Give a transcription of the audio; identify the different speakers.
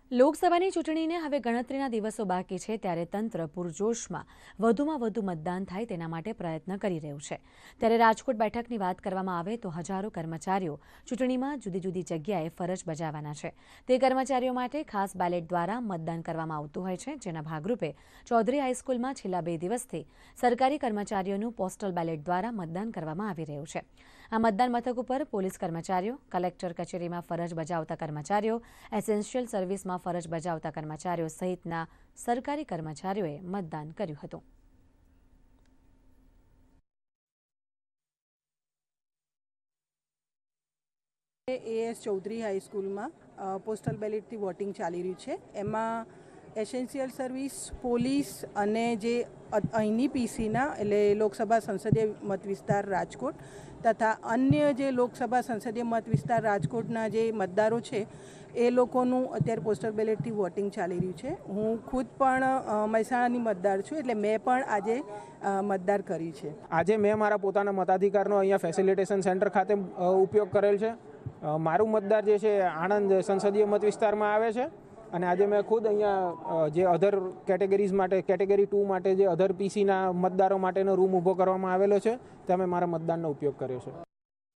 Speaker 1: લોકસભાની ચૂંટણીને હવે ગણતરીના દિવસો બાકી છે ત્યારે તંત્ર પૂરજોશમાં વધુમાં વધુ મતદાન થાય તેના માટે પ્રયત્ન કરી રહ્યું છે। ત્યારે રાજકોટ બેઠકની વાત કરવામાં આવે તો હજારો કર્મચારીઓ ચૂંટણીમાં જુદી જુદી જગ્યાએ ફરજ બજાવવાના છે। તે કર્મચારીઓ માટે ખાસ બેલેટ દ્વારા મતદાન કરવામાં આવતું હોય છે, જેના ભાગરૂપે ચૌધરી હાઈસ્કૂલમાં છેલ્લા 2 દિવસથી સરકારી કર્મચારીઓનું પોસ્ટલ બેલેટ દ્વારા મતદાન કરવામાં આવી રહ્યું છે। આ મતદાન મથક ઉપર પોલીસ કર્મચારીઓ, કલેક્ટર કચેરીમાં ફરજ બજાવતા કર્મચારીઓ, એસેન્શિયલ સર્વિસમાં ફરજ બજાવતા કર્મચારીઓ સહિતના સરકારી કર્મચારીઓએ મતદાન કર્યું હતું।
Speaker 2: એએસ ચૌધરી હાઈસ્કૂલમાં પોસ્ટલ બેલેટથી વોટિંગ ચાલી રહ્યું છે। એમાં એસેન્શિયલ સર્વિસ, પોલીસ અને જે અહીંની પીસીના એટલે લોકસભા સંસદીય મત વિસ્તાર રાજકોટ તથા અન્ય જે લોકસભા સંસદીય મત વિસ્તાર રાજકોટના જે મતદારો છે એ લોકોનું અત્યારે પોસ્ટલ બેલેટથી વોટિંગ ચાલી રહ્યું છે। હું ખુદ પણ મહેસાણાની મતદાર છું, એટલે મેં પણ આજે મતદાર કરી છે।
Speaker 3: આજે મેં મારા પોતાના મતાધિકારનો અહીંયા ફેસિલિટેશન સેન્ટર ખાતે ઉપયોગ કરેલ છે। મારું મતદાર જે છે આણંદ સંસદીય મત વિસ્તારમાં આવે છે અને આજે મેં ખુદ અહીંયા જે અધર કેટેગરીઝ માટે કેટેગરી 2 માટે જે અધર પીસીના મતદારો માટેનો રૂમ ઊભો કરવામાં આવેલો છે, ત્યાં મેં મારા મતદાનનો ઉપયોગ કર્યો છે।